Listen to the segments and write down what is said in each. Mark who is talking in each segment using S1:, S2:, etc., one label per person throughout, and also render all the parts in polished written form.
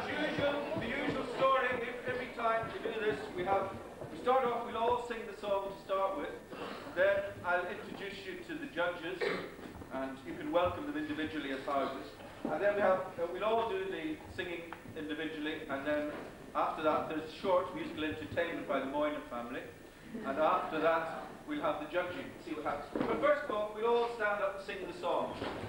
S1: the usual story. Every time we do this, we start off. We'll all sing the song to start with. Then I'll introduce you to the judges, and you can welcome them individually as houses. And then we'll all do the singing individually, and then after that there's short musical entertainment by the Moynihan family, and after that we'll have the judging. See what happens. But first of all, we'll all stand up and sing the song.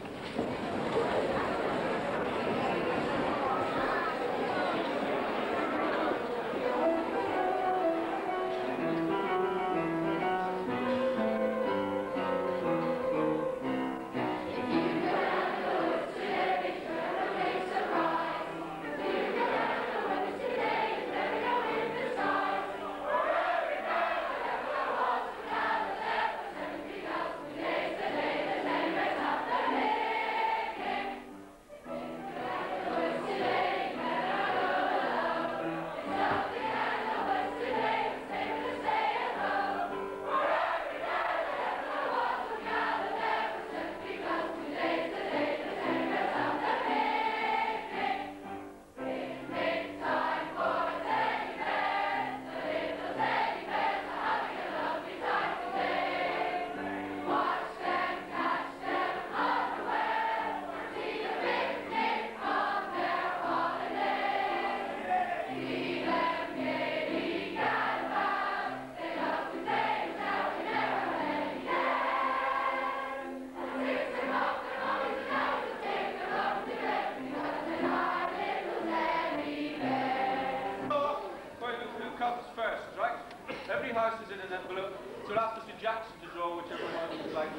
S1: So we'll ask Mr. Jackson to draw whichever one you'd like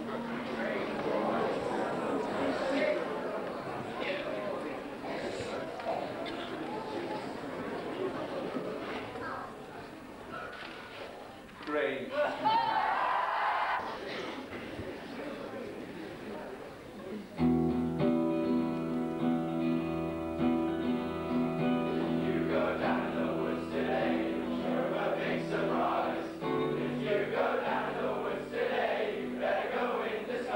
S1: first. Great.
S2: Surprise! If you go down the woods today, you better go in the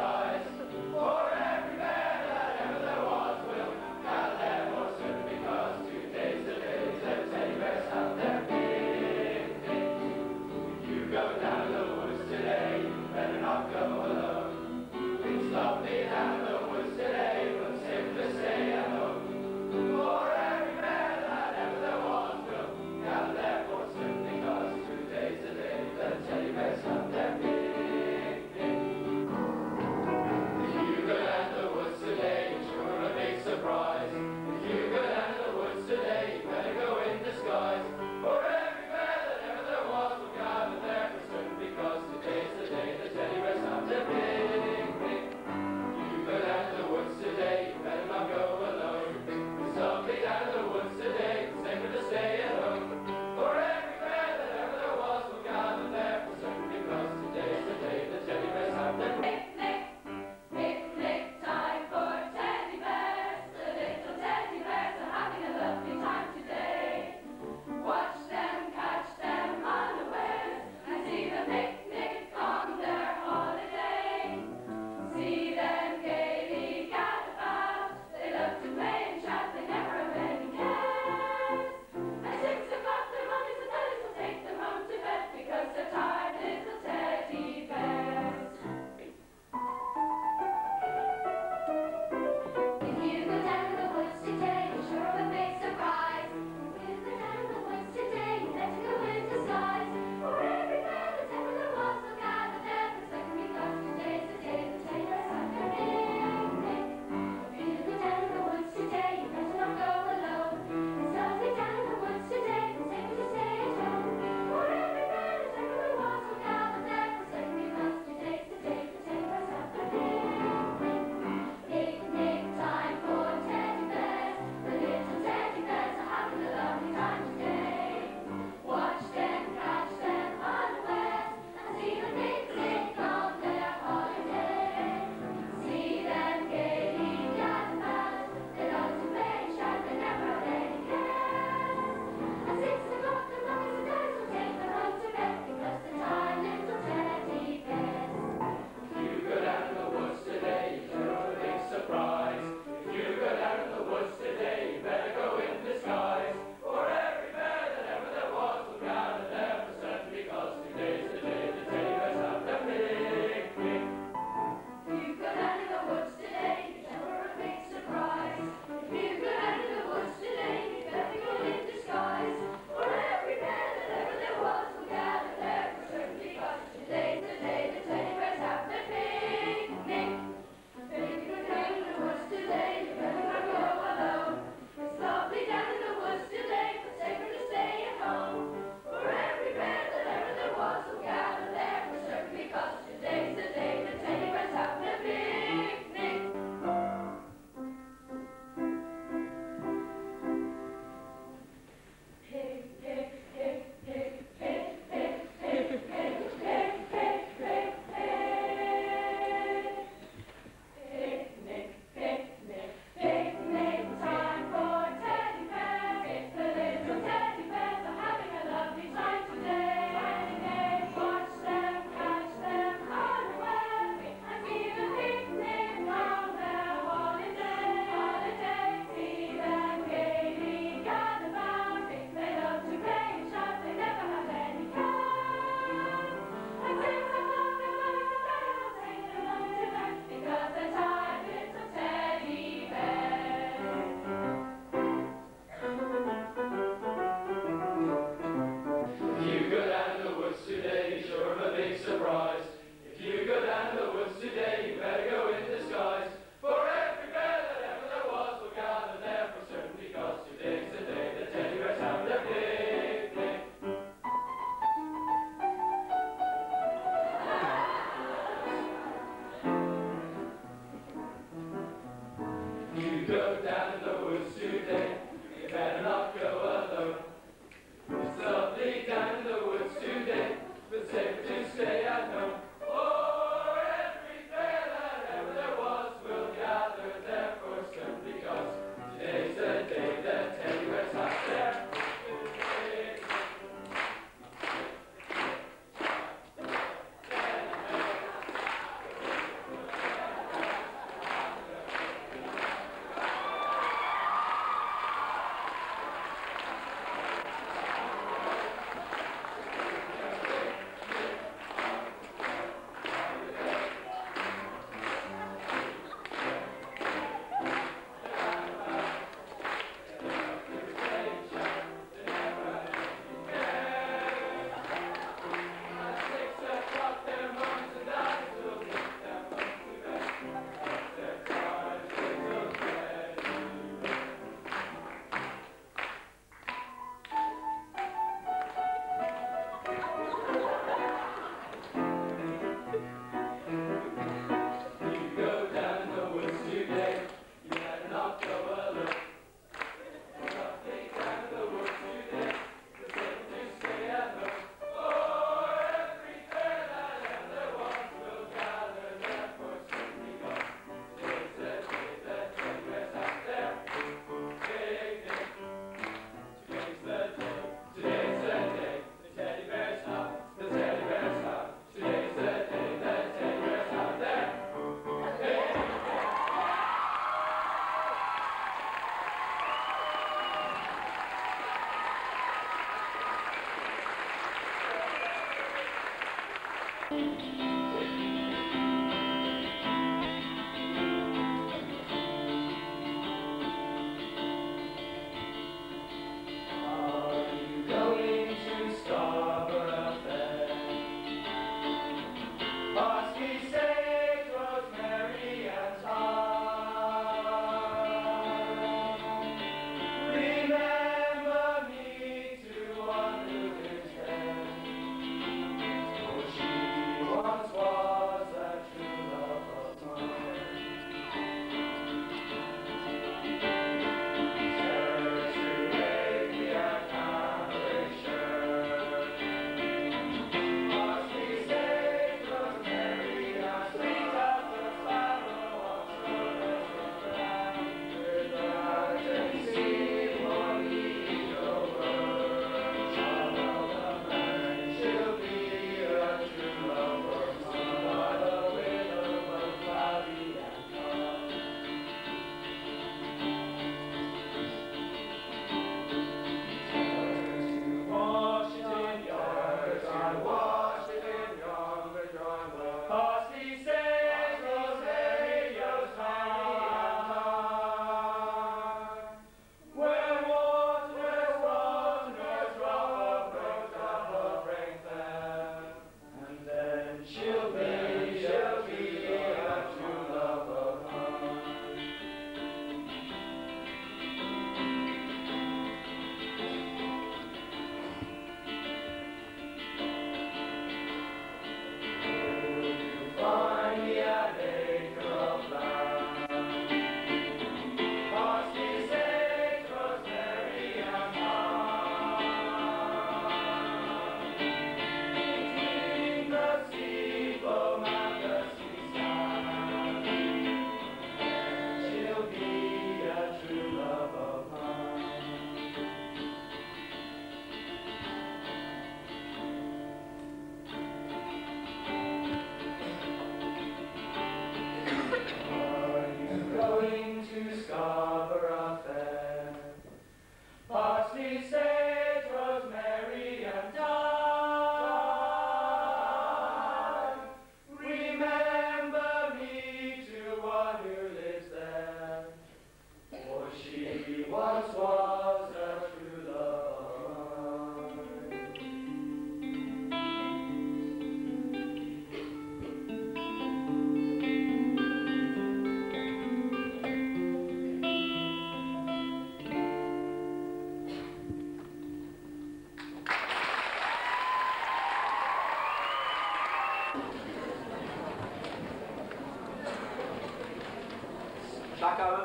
S1: Back, Alan.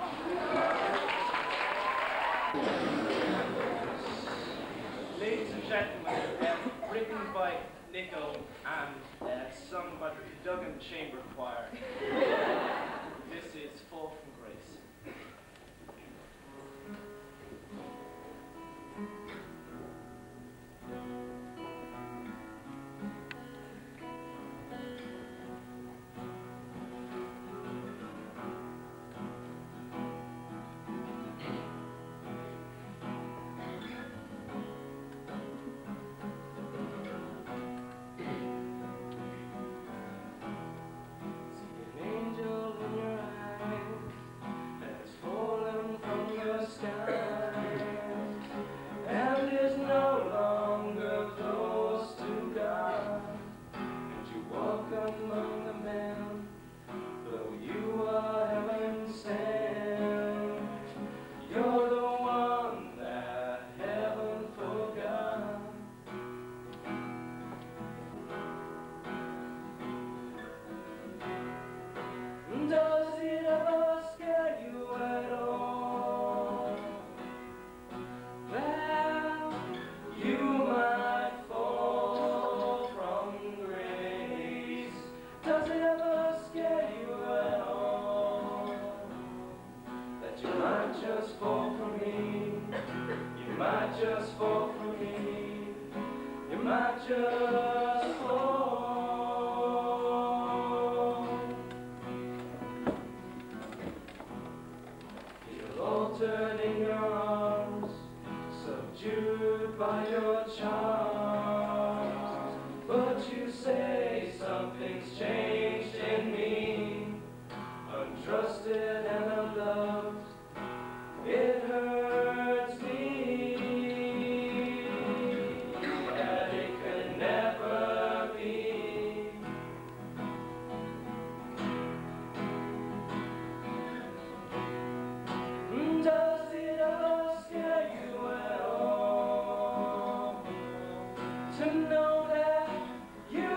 S2: Ladies and gentlemen, written by Nichol and sung by the Duggan Chamber Choir. This is Fall from Grace.
S3: By your charms, but you say
S2: Something's changed in me, untrusted and unloved. It hurts me that it could never be. Does it ever scare you at all to know that you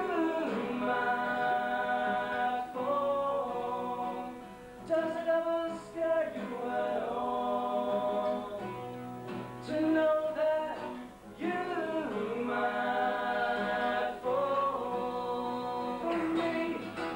S2: might fall? Does it ever scare you at all to know that you might fall for me?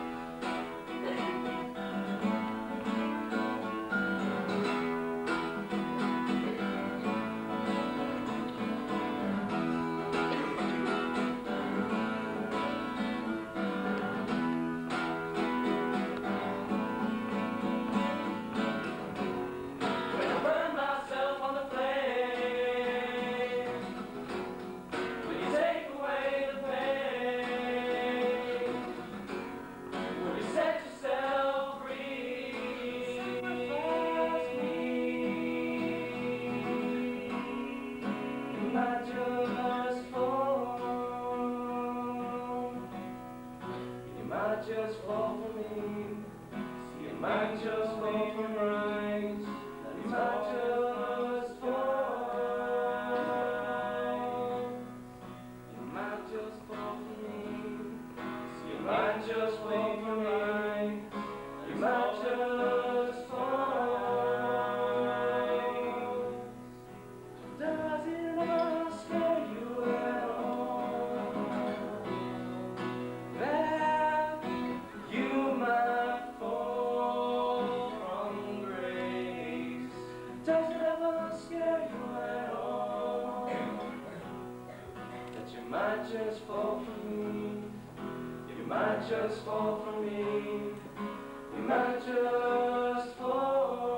S2: When I burn myself on the flame, will you take away the pain? Will you set yourself free? Sacrifice me. You might just fall. You might just fall for me. See, you might just fall for right. You might just fall. You might just fall for me. See, you might just fall for right. You might just fall. Does it ever scare you at all that you might fall from grace? Does it ever scare you at all that you might just fall for me? You might just fall for me. You might just fall.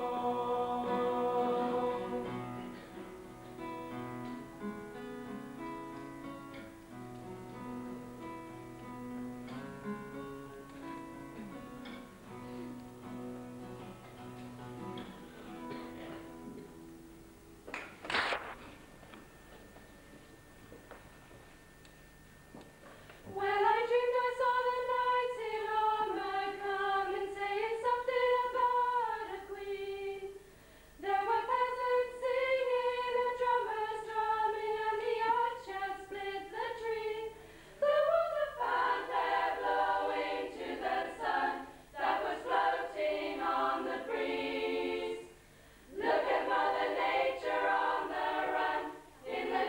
S3: Well, I dreamed I saw the knights in armor come and saying something about a queen. There were peasants singing and drummers drumming, and the archers split the tree. There was a fan there blowing to the sun that was floating on the breeze. Look at Mother Nature on the run in the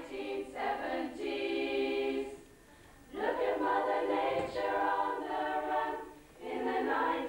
S3: 1970s. Look at Mother Nature on the run in the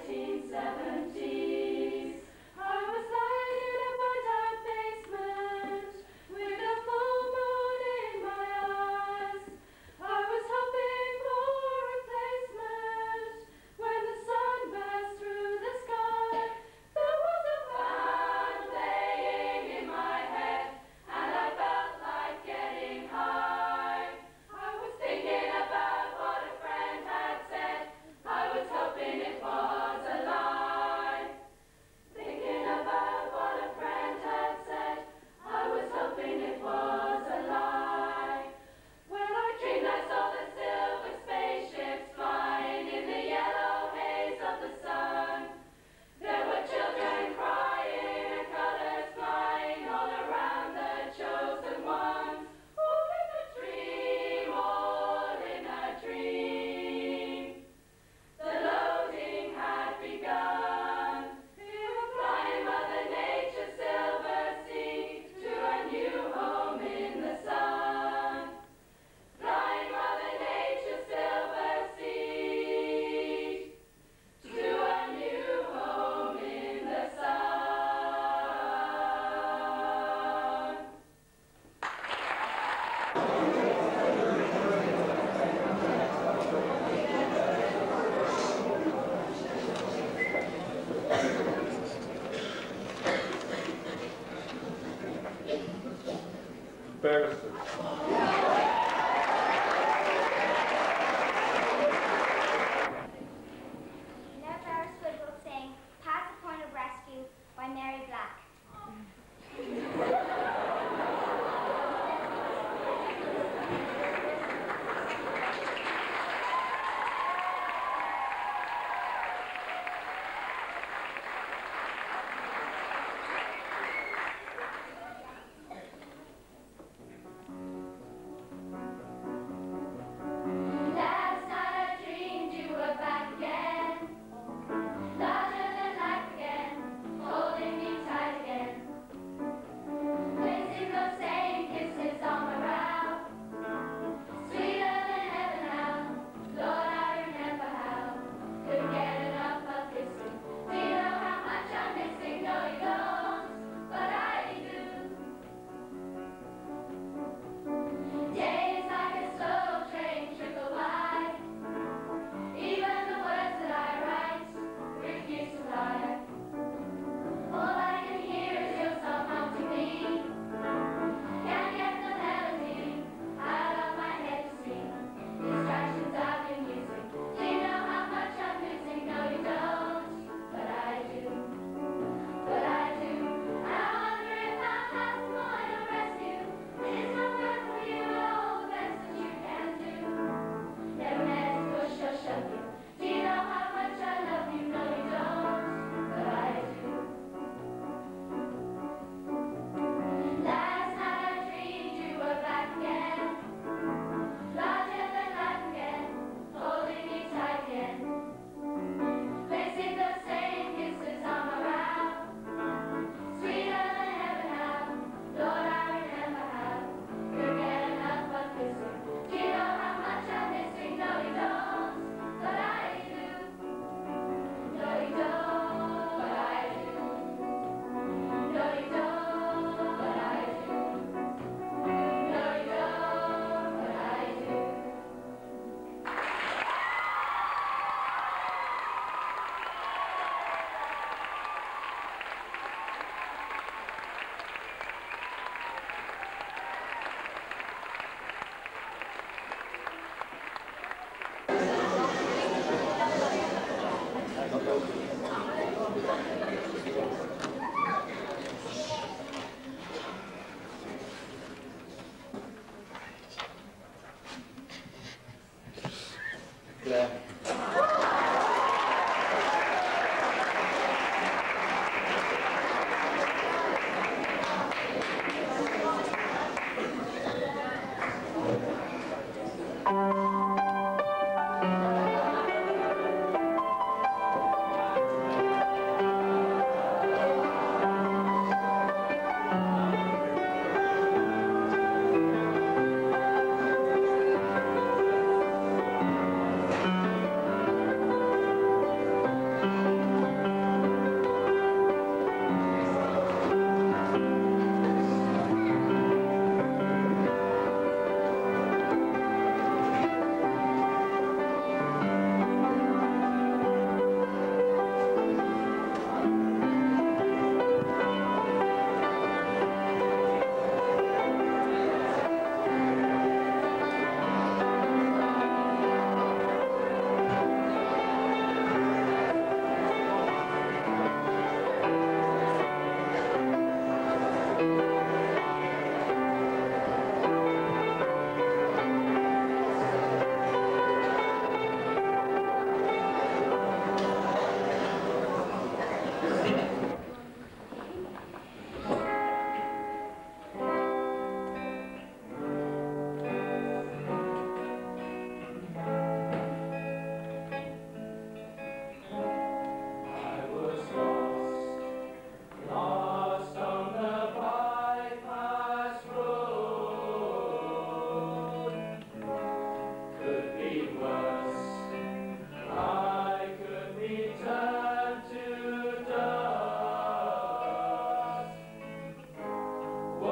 S3: 1970s. I was lying in a burnt-out basement with a full moon in my eyes. I was hoping for replacement when the sun burst through the sky. There was a band playing in my head, and I felt like getting high. I was thinking about what a friend had said. I was hoping it was a lie. Thinking about what a friend had said. I was hoping it was a lie. When I dreamed I saw the silver spaceships flying in the yellow haze of the sun. There were children crying and colors flying all around the chosen ones. All in a dream, all in a dream. The loading had begun. We were flying Mother Nature's silver sea to a new home in the sun. Flying Mother Nature's silver sea to a new home in the sun.
S1: Barristers.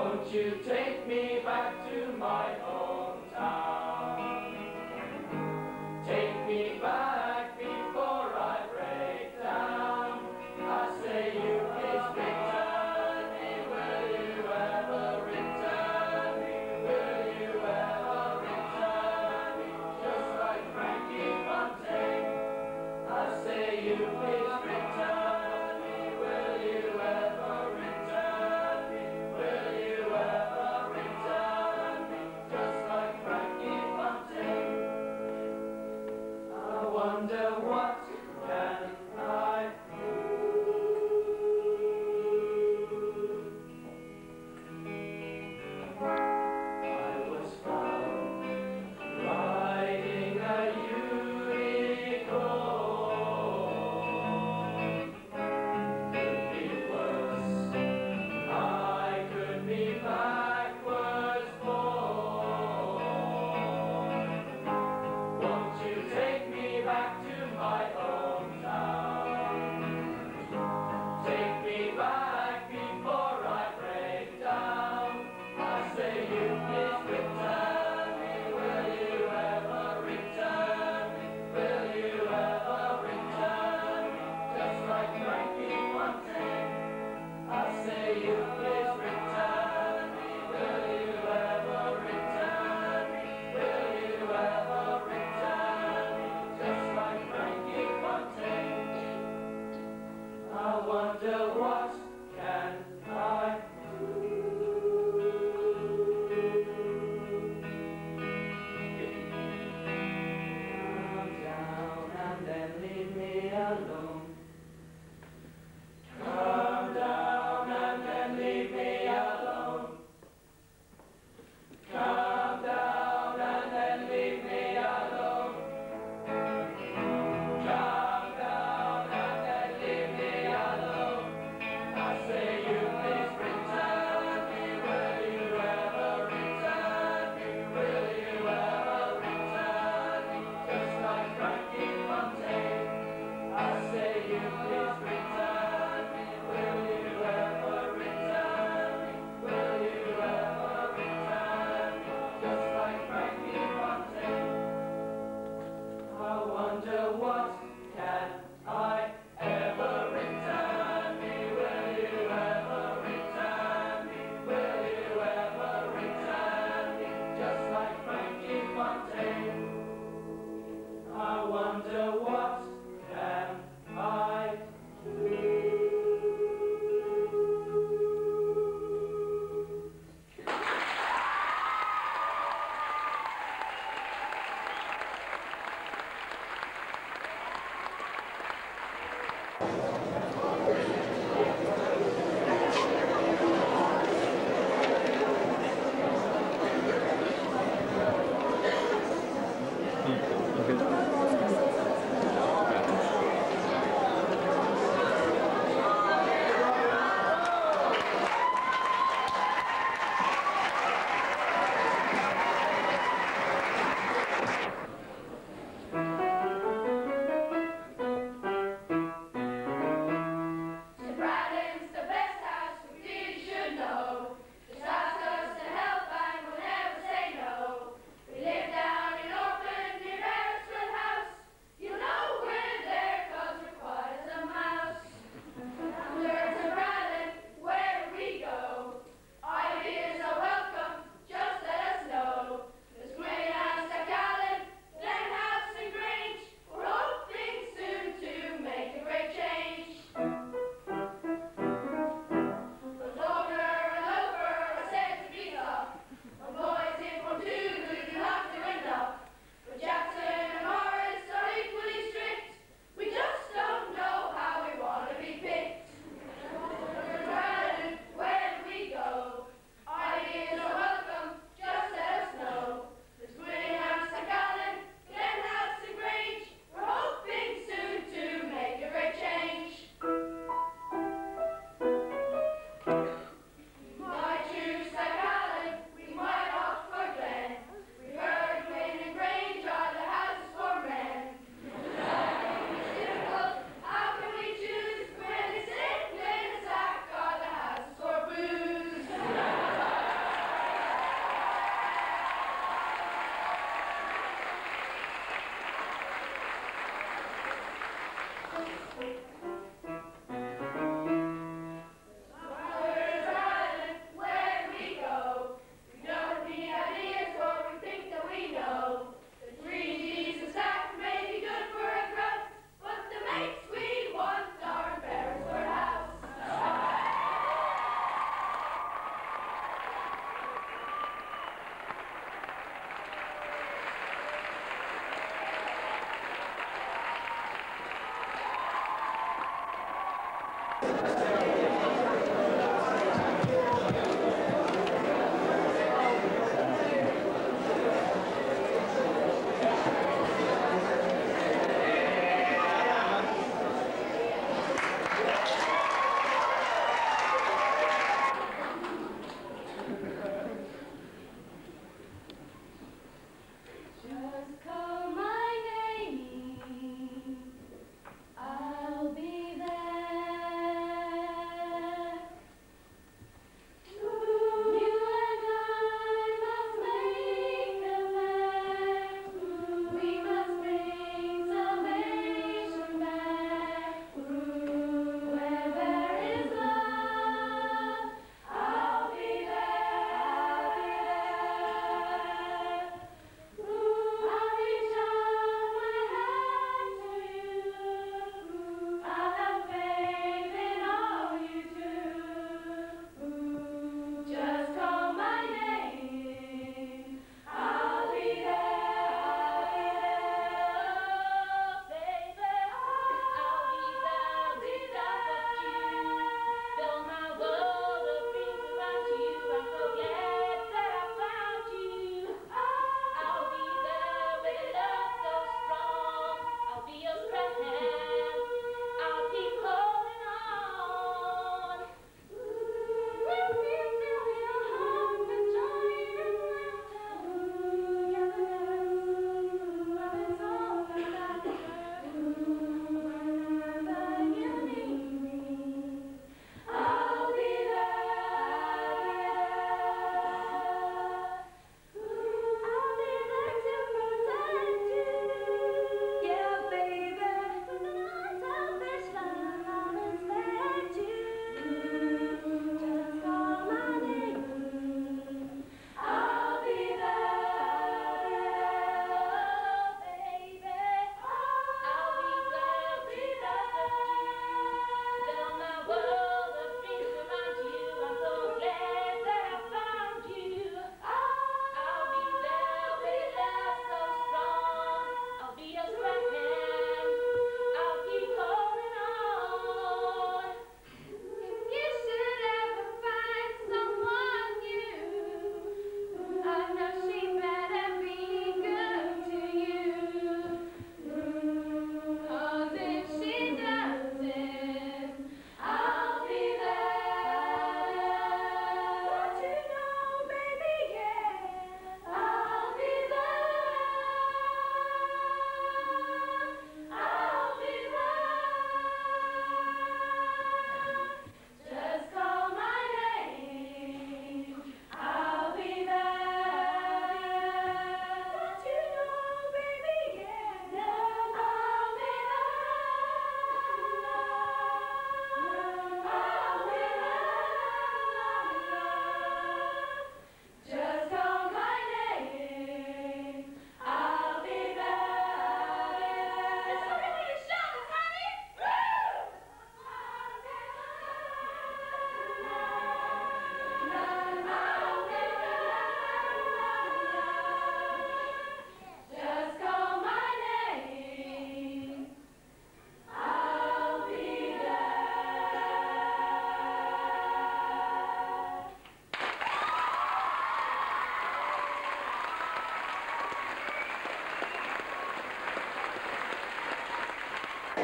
S4: Won't you take me back to my hometown? Take me back before I break down. I say you please return me. Will you ever return me? Will you ever return me? Just like Frankie Fontaine. I say you please return me. Will you ever return me? Will you ever return me? Just like Frankie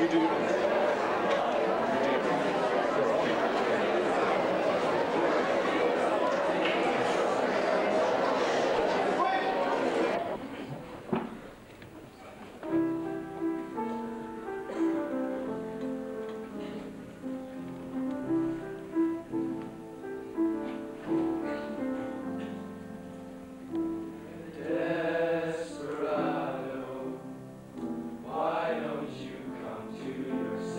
S4: Desperado, why don't you come to your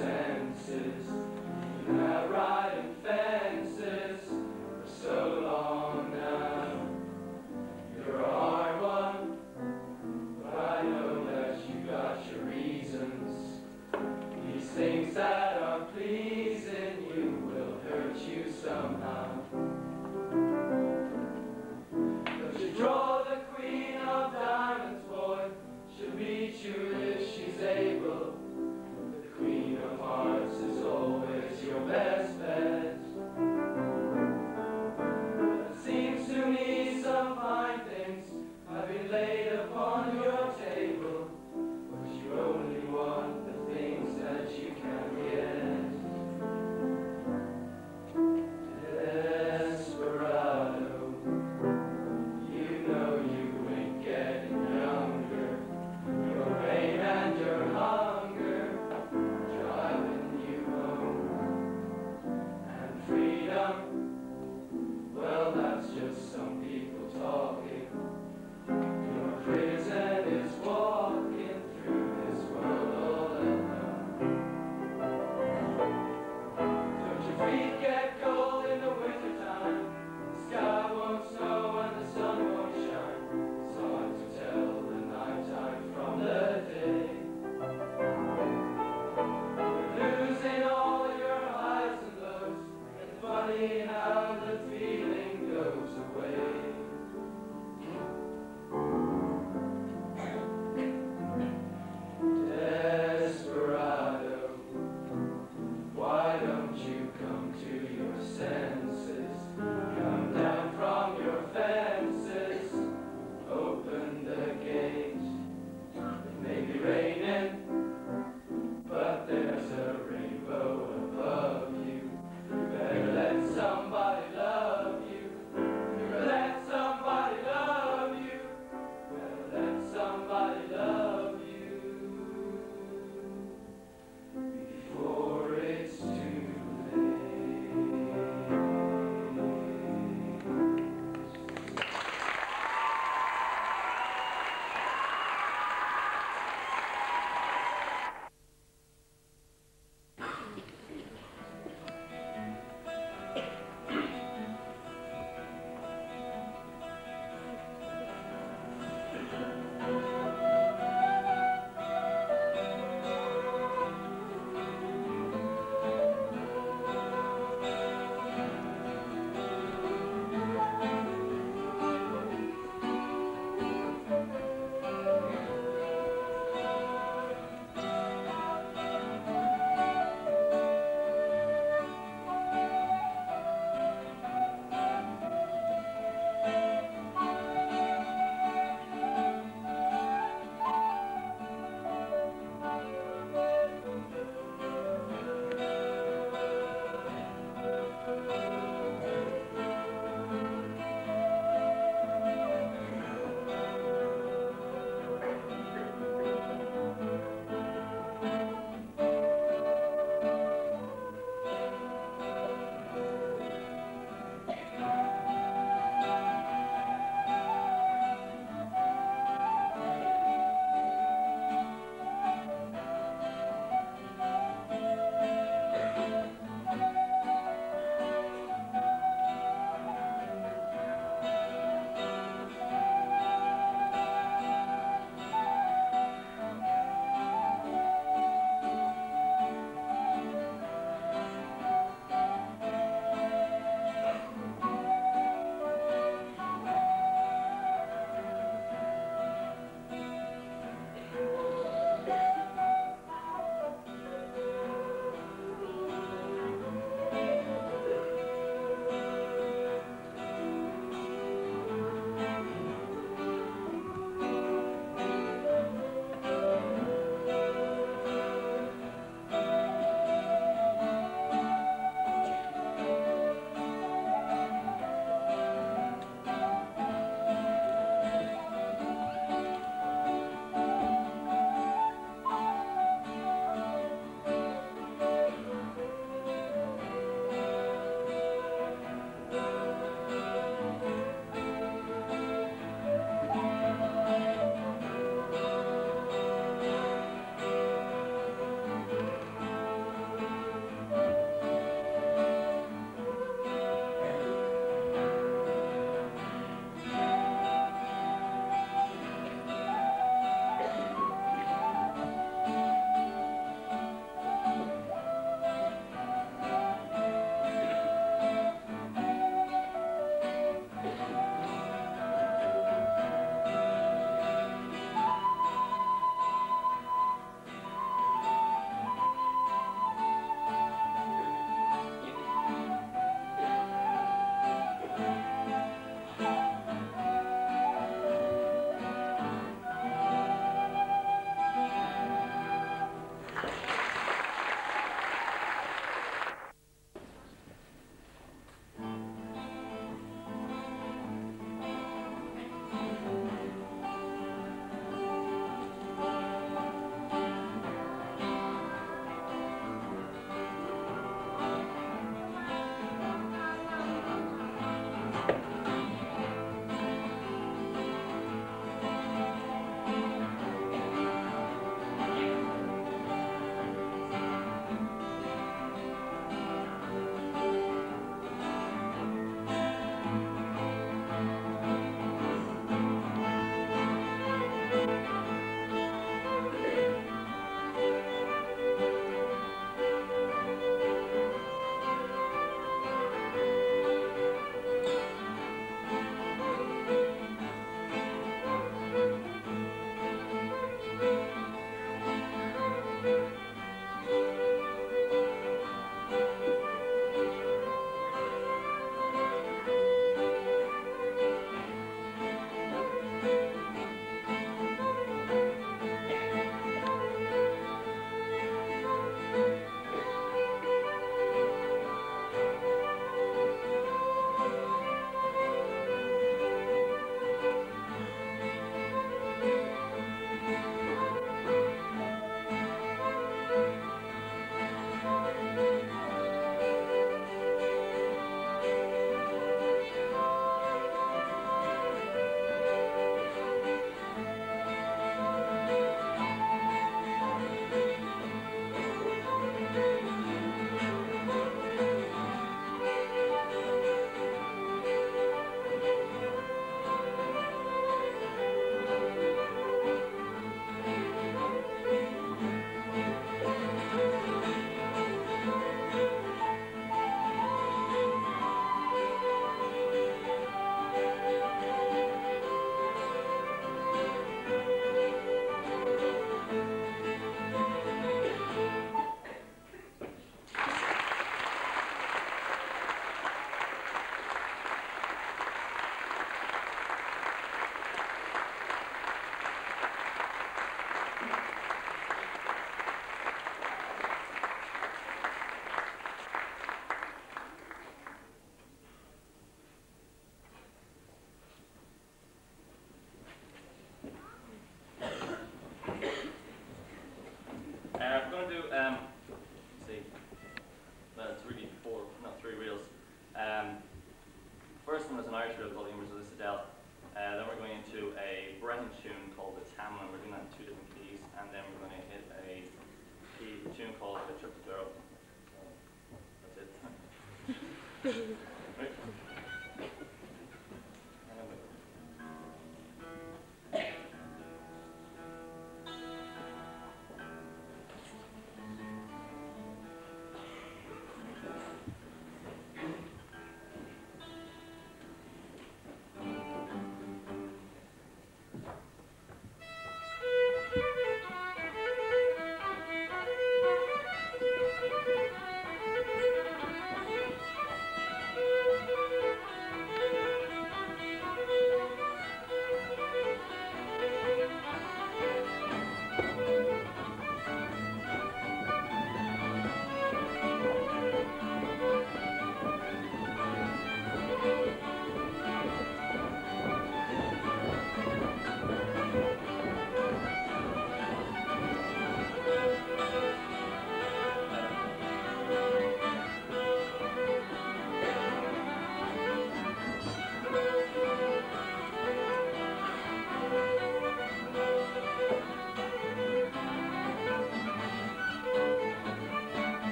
S5: stealth. Then we're going into a Breton tune called the Tamlin. We're doing that in 2 different keys, and then we're going to hit a tune called the Triple Girl. So that's it. Right.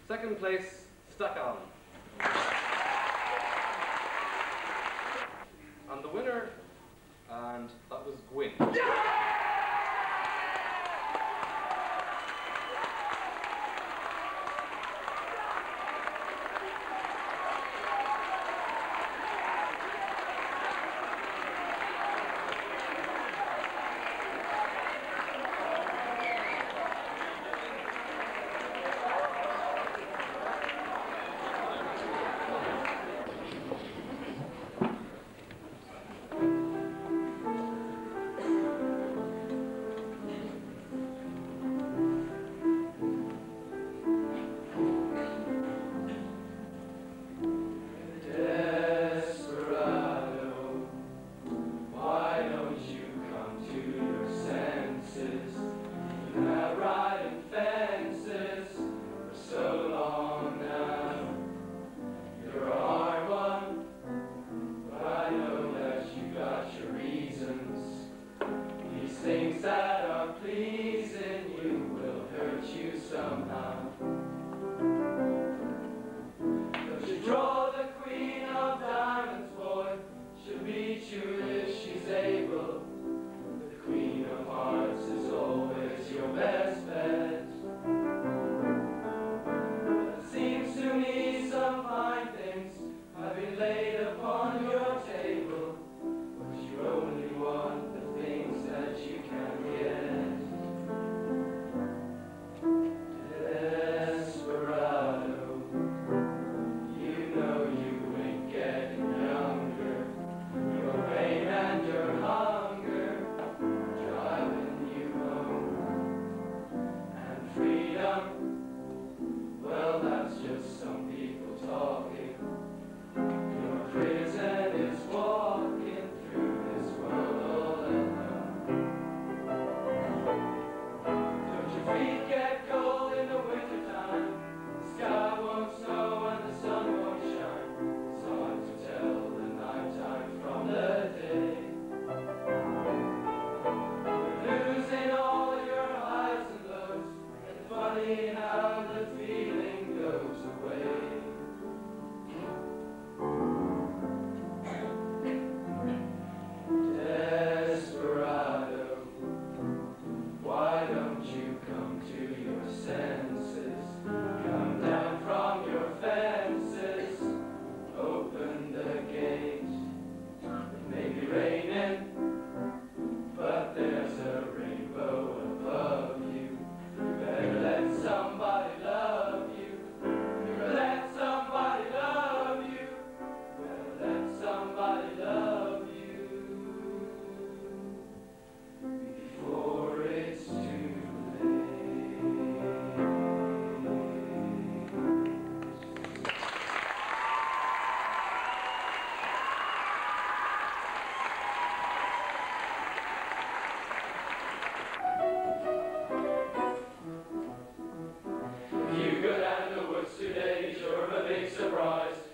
S6: Second place, Stockholm. And the winner, and that was Gwyn.
S4: You go down the woods today, sure of a big surprise.